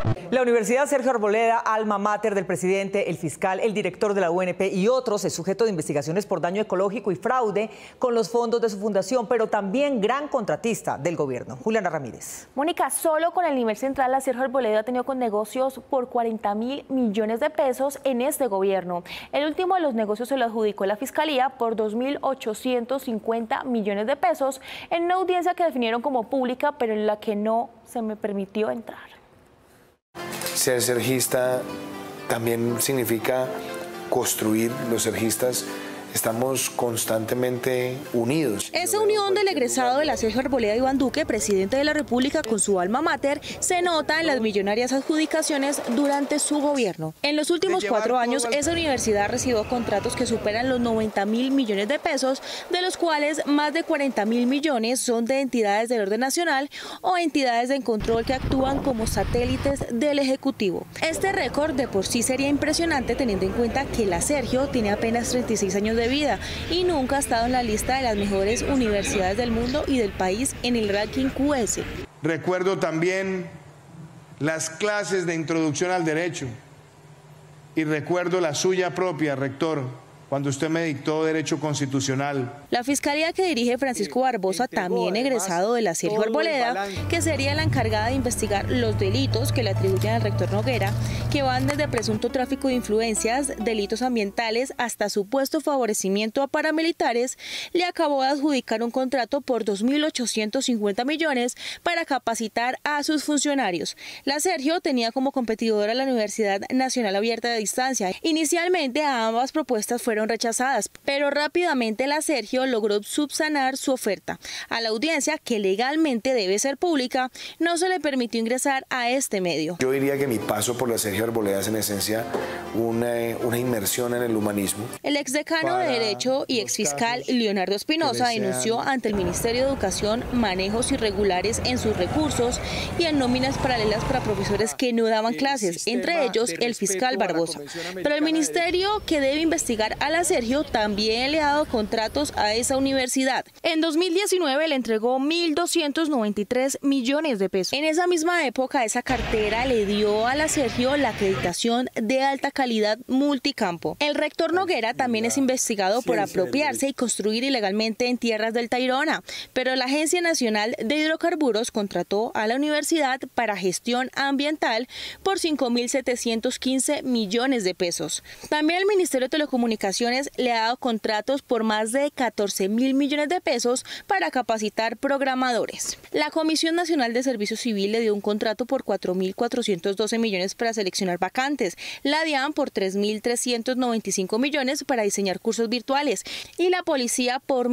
La Universidad Sergio Arboleda, alma mater del presidente, el fiscal, el director de la UNP y otros, es sujeto de investigaciones por daño ecológico y fraude con los fondos de su fundación, pero también gran contratista del gobierno. Juliana Ramírez. Mónica, solo con el nivel central, la Sergio Arboleda ha tenido con negocios por 40.000 millones de pesos en este gobierno. El último de los negocios se lo adjudicó la Fiscalía por 2.850 millones de pesos en una audiencia que definieron como pública, pero en la que no se me permitió entrar. Ser sergista también significa construir. Los sergistas estamos constantemente unidos. Esa unión del egresado de la Sergio Arboleda, Iván Duque, presidente de la República, con su alma mater, se nota en las millonarias adjudicaciones durante su gobierno. En los últimos 4 años, esa universidad recibió contratos que superan los 90.000 millones de pesos, de los cuales más de 40.000 millones son de entidades del orden nacional o entidades de control que actúan como satélites del Ejecutivo. Este récord de por sí sería impresionante teniendo en cuenta que la Sergio tiene apenas 36 años de vida y nunca ha estado en la lista de las mejores universidades del mundo y del país en el ranking QS. Recuerdo también las clases de introducción al derecho y recuerdo la suya propia, rector, cuando usted me dictó Derecho Constitucional. La Fiscalía que dirige Francisco Barbosa, también egresado de la Sergio Arboleda, que sería la encargada de investigar los delitos que le atribuyen al rector Noguera, que van desde presunto tráfico de influencias, delitos ambientales, hasta supuesto favorecimiento a paramilitares, le acabó de adjudicar un contrato por 2.850 millones para capacitar a sus funcionarios. La Sergio tenía como competidora la Universidad Nacional Abierta de Distancia. Inicialmente ambas propuestas fueron rechazadas, pero rápidamente la Sergio logró subsanar su oferta. A la audiencia, que legalmente debe ser pública, no se le permitió ingresar a este medio. Yo diría que mi paso por la Sergio Arboleda es en esencia una inmersión en el humanismo. El exdecano de Derecho y exfiscal Leonardo Espinosa denunció ante el Ministerio de Educación manejos irregulares en sus recursos y en nóminas paralelas para profesores que no daban clases, entre ellos el fiscal Barbosa. Pero el ministerio, que debe investigar a la Sergio, también le ha dado contratos a esa universidad. En 2019 le entregó 1.293 millones de pesos. En esa misma época, esa cartera le dio a la Sergio la acreditación de alta calidad multicampo. El rector Noguera también es investigado por apropiarse y construir ilegalmente en tierras del Tayrona, pero la Agencia Nacional de Hidrocarburos contrató a la universidad para gestión ambiental por 5.715 millones de pesos. También el Ministerio de Telecomunicaciones le ha dado contratos por más de 14.000 millones de pesos para capacitar programadores. La Comisión Nacional de Servicio Civil le dio un contrato por 4.412 millones para seleccionar vacantes, la DIAN por 3.395 millones para diseñar cursos virtuales y la Policía por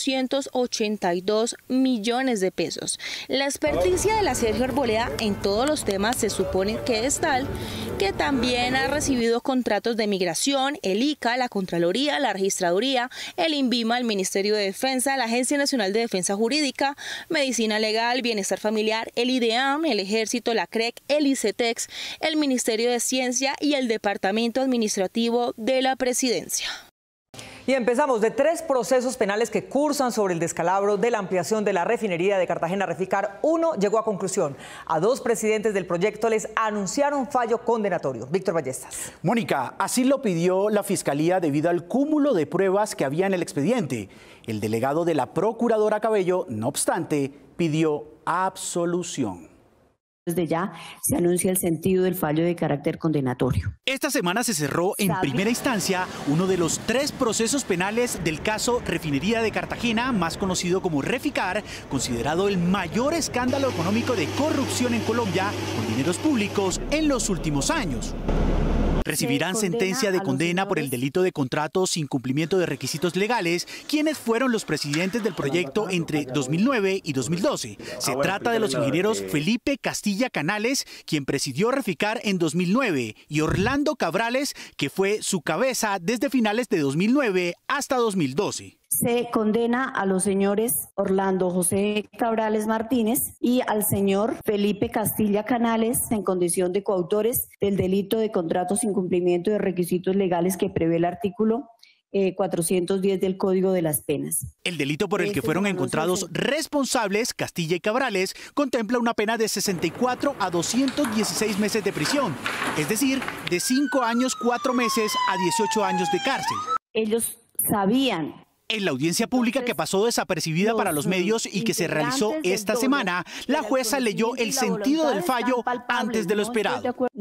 1.282 millones de pesos. La experticia de la Sergio Arboleda en todos los temas se supone que es tal que también ha recibido contratos de migración, el ICA, la Contraloría, la Registraduría, el INVIMA, el Ministerio de Defensa, la Agencia Nacional de Defensa Jurídica, Medicina Legal, Bienestar Familiar, el IDEAM, el Ejército, la CREC, el ICETEX, el Ministerio de Ciencia y el Departamento Administrativo de la Presidencia. Y empezamos de 3 procesos penales que cursan sobre el descalabro de la ampliación de la refinería de Cartagena Reficar. Uno llegó a conclusión. A 2 presidentes del proyecto les anunciaron fallo condenatorio. Víctor Ballestas. Mónica, así lo pidió la Fiscalía debido al cúmulo de pruebas que había en el expediente. El delegado de la Procuradora Cabello, no obstante, pidió absolución. Desde ya se anuncia el sentido del fallo de carácter condenatorio. Esta semana se cerró en primera instancia uno de los 3 procesos penales del caso Refinería de Cartagena, más conocido como Reficar, considerado el mayor escándalo económico de corrupción en Colombia con dineros públicos en los últimos años. Recibirán sentencia de condena por el delito de contrato sin cumplimiento de requisitos legales, quienes fueron los presidentes del proyecto entre 2009 y 2012. Se trata de los ingenieros Felipe Castilla Canales, quien presidió Reficar en 2009, y Orlando Cabrales, que fue su cabeza desde finales de 2009 hasta 2012. Se condena a los señores Orlando José Cabrales Martínez y al señor Felipe Castilla Canales en condición de coautores del delito de contrato sin cumplimiento de requisitos legales que prevé el artículo 410 del Código de las Penas. El delito por el que fueron encontrados responsables, Castilla y Cabrales, contempla una pena de 64 a 216 meses de prisión, es decir, de 5 años 4 meses a 18 años de cárcel. Ellos sabían. En la audiencia pública que pasó desapercibida para los medios y que se realizó esta semana, la jueza leyó el sentido del fallo antes de lo esperado.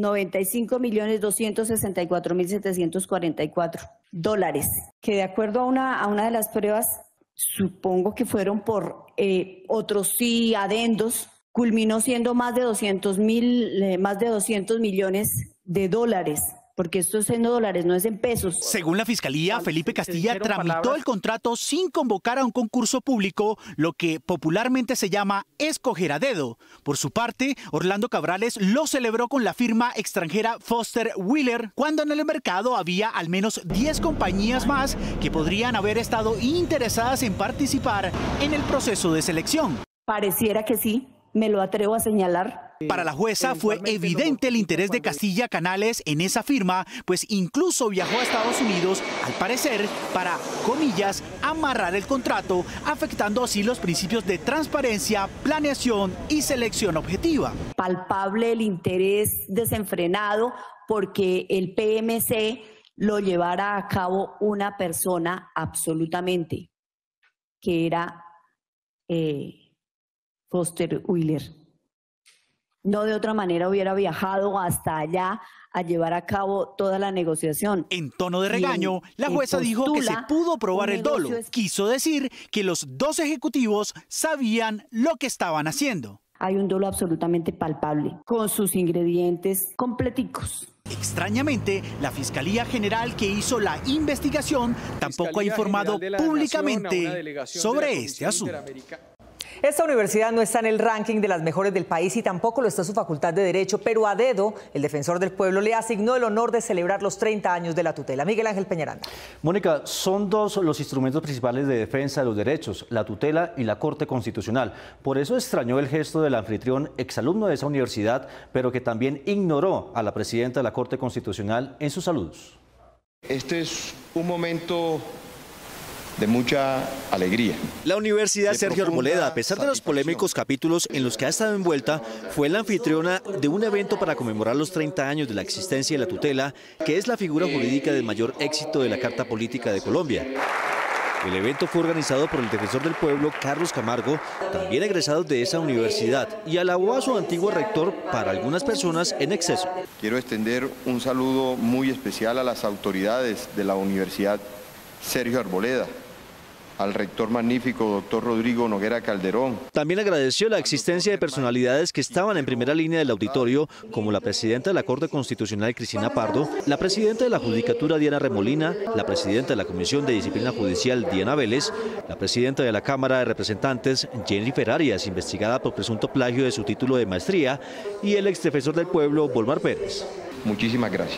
95.264.744 dólares, que de acuerdo a una de las pruebas, supongo que fueron por otros sí adendos, culminó siendo más de 200 millones de dólares. Porque esto es en dólares, no es en pesos. Según la Fiscalía, Felipe Castilla tramitó el contrato sin convocar a un concurso público, lo que popularmente se llama escoger a dedo. Por su parte, Orlando Cabrales lo celebró con la firma extranjera Foster Wheeler, cuando en el mercado había al menos 10 compañías más que podrían haber estado interesadas en participar en el proceso de selección. Pareciera que sí, me lo atrevo a señalar. Para la jueza fue evidente el interés de Castilla Canales en esa firma, pues incluso viajó a Estados Unidos, al parecer, para, comillas, amarrar el contrato, afectando así los principios de transparencia, planeación y selección objetiva. Palpable el interés desenfrenado porque el PMC lo llevara a cabo una persona absolutamente, que era Foster Wheeler. No de otra manera hubiera viajado hasta allá a llevar a cabo toda la negociación. En tono de regaño, la jueza dijo que se pudo probar el dolo. Quiso decir que los dos ejecutivos sabían lo que estaban haciendo. Hay un dolo absolutamente palpable, con sus ingredientes completicos. Extrañamente, la Fiscalía General que hizo la investigación tampoco ha informado públicamente sobre este asunto. Esta universidad no está en el ranking de las mejores del país y tampoco lo está su facultad de Derecho, pero a dedo, el defensor del pueblo le asignó el honor de celebrar los 30 años de la tutela. Miguel Ángel Peñaranda. Mónica, son dos los instrumentos principales de defensa de los derechos, la tutela y la Corte Constitucional. Por eso extrañó el gesto del anfitrión, exalumno de esa universidad, pero que también ignoró a la presidenta de la Corte Constitucional en sus saludos. Este es un momento de mucha alegría. La Universidad Sergio Arboleda, a pesar de los polémicos capítulos en los que ha estado envuelta, fue la anfitriona de un evento para conmemorar los 30 años de la existencia de la tutela, que es la figura jurídica de mayor éxito de la Carta Política de Colombia. El evento fue organizado por el defensor del pueblo, Carlos Camargo, también egresado de esa universidad, y alabó a su antiguo rector, para algunas personas, en exceso. Quiero extender un saludo muy especial a las autoridades de la Universidad Sergio Arboleda, al rector magnífico, doctor Rodrigo Noguera Calderón. También agradeció la existencia de personalidades que estaban en primera línea del auditorio, como la presidenta de la Corte Constitucional, Cristina Pardo, la presidenta de la Judicatura, Diana Remolina, la presidenta de la Comisión de Disciplina Judicial, Diana Vélez, la presidenta de la Cámara de Representantes, Jennifer Arias, investigada por presunto plagio de su título de maestría, y el exdefensor del pueblo, Volmar Pérez. Muchísimas gracias.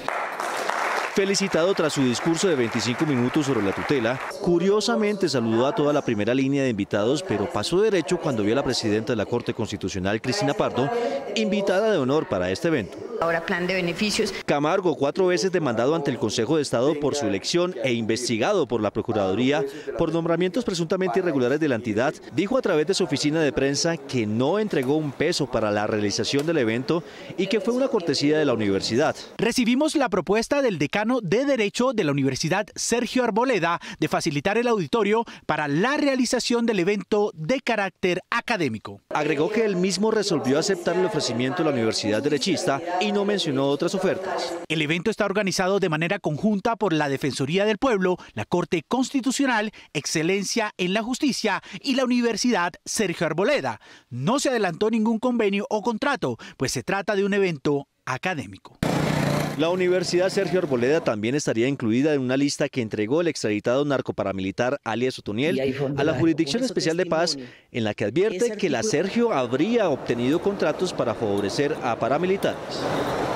Felicitado tras su discurso de 25 minutos sobre la tutela, curiosamente saludó a toda la primera línea de invitados, pero pasó derecho cuando vio a la presidenta de la Corte Constitucional, Cristina Pardo, invitada de honor para este evento. Ahora plan de beneficios. Camargo, 4 veces demandado ante el Consejo de Estado por su elección e investigado por la Procuraduría por nombramientos presuntamente irregulares de la entidad, dijo a través de su oficina de prensa que no entregó un peso para la realización del evento y que fue una cortesía de la universidad. Recibimos la propuesta del decano de Derecho de la Universidad Sergio Arboleda de facilitar el auditorio para la realización del evento de carácter académico. Agregó que él mismo resolvió aceptar el ofrecimiento de la Universidad Derechista y no mencionó otras ofertas. El evento está organizado de manera conjunta por la Defensoría del Pueblo, la Corte Constitucional, Excelencia en la Justicia y la Universidad Sergio Arboleda. No se adelantó ningún convenio o contrato, pues se trata de un evento académico. La Universidad Sergio Arboleda también estaría incluida en una lista que entregó el extraditado narcoparamilitar alias Otoniel a la Jurisdicción Especial de Paz, en la que advierte que la Sergio habría obtenido contratos para favorecer a paramilitares.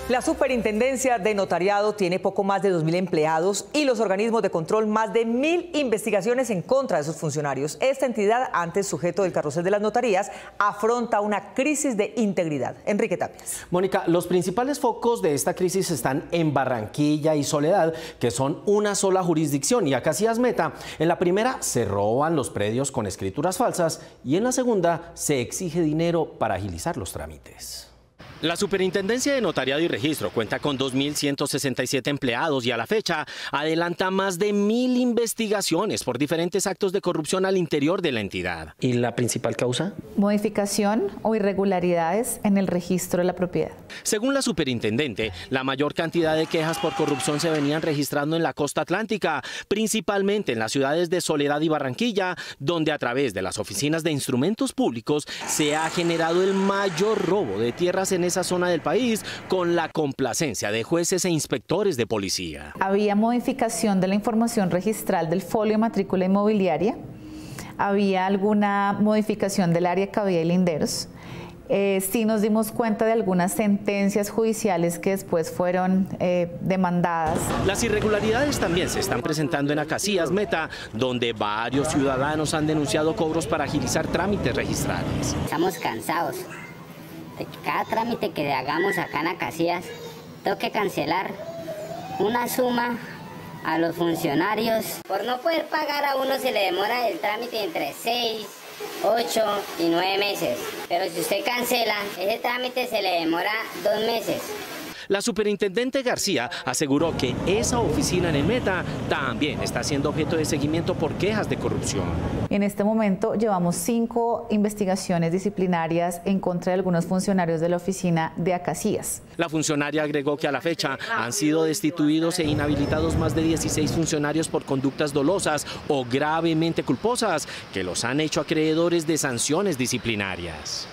La Superintendencia de Notariado tiene poco más de 2.000 empleados y los organismos de control más de 1.000 investigaciones en contra de sus funcionarios. Esta entidad, antes sujeto del carrusel de las notarías, afronta una crisis de integridad. Enrique Tapias. Mónica, los principales focos de esta crisis están en Barranquilla y Soledad, que son una sola jurisdicción, y Acacias Meta. En la primera se roban los predios con escrituras falsas y en la segunda se exige dinero para agilizar los trámites. La Superintendencia de Notariado y Registro cuenta con 2.167 empleados y a la fecha adelanta más de 1.000 investigaciones por diferentes actos de corrupción al interior de la entidad. ¿Y la principal causa? Modificación o irregularidades en el registro de la propiedad. Según la superintendente, la mayor cantidad de quejas por corrupción se venían registrando en la costa atlántica, principalmente en las ciudades de Soledad y Barranquilla, donde a través de las oficinas de instrumentos públicos se ha generado el mayor robo de tierras en esa zona del país, con la complacencia de jueces e inspectores de policía. Había modificación de la información registral del folio de matrícula inmobiliaria, había alguna modificación del área de cabida y linderos. Sí nos dimos cuenta de algunas sentencias judiciales que después fueron demandadas. Las irregularidades también se están presentando en Acacias Meta, donde varios ciudadanos han denunciado cobros para agilizar trámites registrales. Estamos cansados. Cada trámite que hagamos acá en Acacias, tengo que cancelar una suma a los funcionarios. Por no poder pagar a uno se le demora el trámite entre 6, 8 y 9 meses. Pero si usted cancela, ese trámite se le demora 2 meses. La superintendente García aseguró que esa oficina en el Meta también está siendo objeto de seguimiento por quejas de corrupción. En este momento llevamos 5 investigaciones disciplinarias en contra de algunos funcionarios de la oficina de Acacias. La funcionaria agregó que a la fecha han sido destituidos e inhabilitados más de 16 funcionarios por conductas dolosas o gravemente culposas que los han hecho acreedores de sanciones disciplinarias.